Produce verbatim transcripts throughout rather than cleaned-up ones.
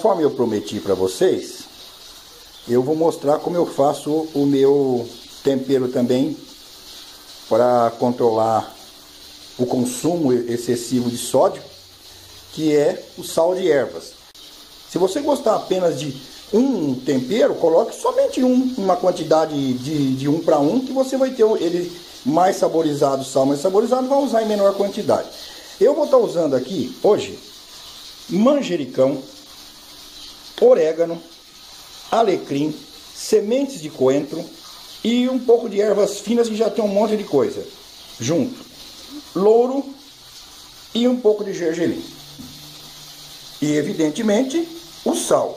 conforme eu prometi para vocês, eu vou mostrar como eu faço o meu tempero também para controlar o consumo excessivo de sódio, que é o sal de ervas. Se você gostar apenas de um tempero, coloque somente um, uma quantidade de, de um para um, que você vai ter ele mais saborizado, sal mais saborizado, vai usar em menor quantidade. Eu vou estar usando aqui hoje manjericão, orégano, alecrim, sementes de coentro e um pouco de ervas finas, que já tem um monte de coisa junto, louro e um pouco de gergelim. E evidentemente o sal.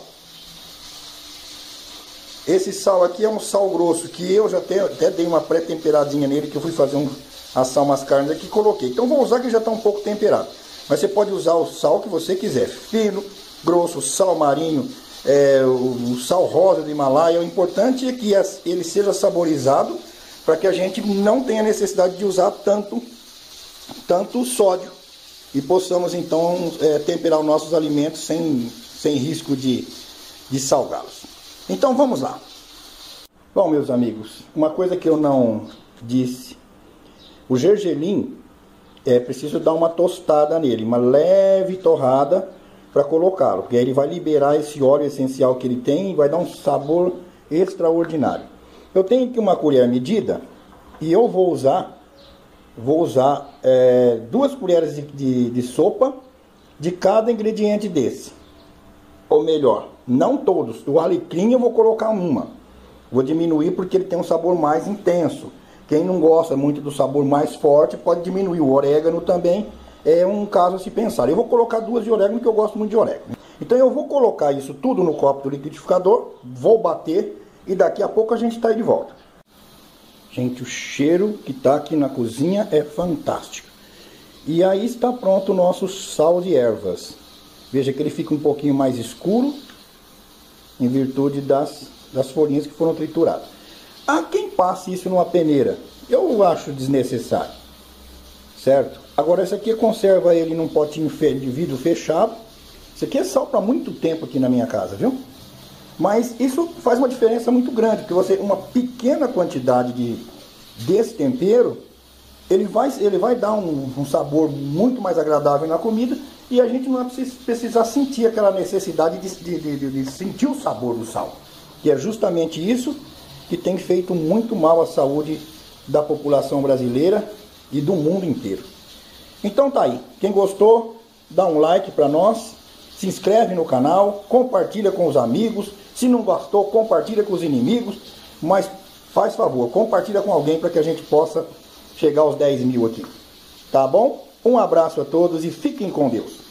Esse sal aqui é um sal grosso, que eu já tenho, até dei uma pré-temperadinha nele, que eu fui fazer um, assar umas carnes aqui e coloquei. Então vou usar, que já está um pouco temperado. Mas você pode usar o sal que você quiser, fino, grosso, sal marinho, é, o, o sal rosa do Himalaia. O importante é que ele seja saborizado, para que a gente não tenha necessidade de usar tanto, tanto sódio. E possamos então é, temperar os nossos alimentos sem, sem risco de, de salgá-los. Então vamos lá. Bom, meus amigos, uma coisa que eu não disse: o gergelim, é preciso dar uma tostada nele, uma leve torrada para colocá-lo, porque aí ele vai liberar esse óleo essencial que ele tem e vai dar um sabor extraordinário. Eu tenho aqui uma colher medida e eu vou usar, vou usar é, duas colheres de, de, de sopa de cada ingrediente desse. Ou melhor, não todos. O alecrim eu vou colocar uma. Vou diminuir porque ele tem um sabor mais intenso. Quem não gosta muito do sabor mais forte pode diminuir. O orégano também é um caso a se pensar. Eu vou colocar duas de orégano, porque eu gosto muito de orégano. Então eu vou colocar isso tudo no copo do liquidificador, vou bater e daqui a pouco a gente está aí de volta. Gente, o cheiro que está aqui na cozinha é fantástico. E aí está pronto o nosso sal de ervas. Veja que ele fica um pouquinho mais escuro, em virtude das, das folhinhas que foram trituradas. Há quem passe isso numa peneira. Eu acho desnecessário, certo? Agora, esse aqui conserva ele num potinho de vidro fechado. Isso aqui é sal para muito tempo aqui na minha casa, viu? Mas isso faz uma diferença muito grande, porque você, uma pequena quantidade de, desse tempero, ele vai, ele vai dar um, um sabor muito mais agradável na comida, e a gente não vai precisar sentir aquela necessidade de, de, de, de sentir o sabor do sal, que é justamente isso que tem feito muito mal à saúde da população brasileira e do mundo inteiro. Então tá aí, quem gostou, dá um like para nós, se inscreve no canal, compartilha com os amigos, se não gostou, compartilha com os inimigos, mas faz favor, compartilha com alguém para que a gente possa chegar aos dez mil aqui, tá bom? Um abraço a todos e fiquem com Deus.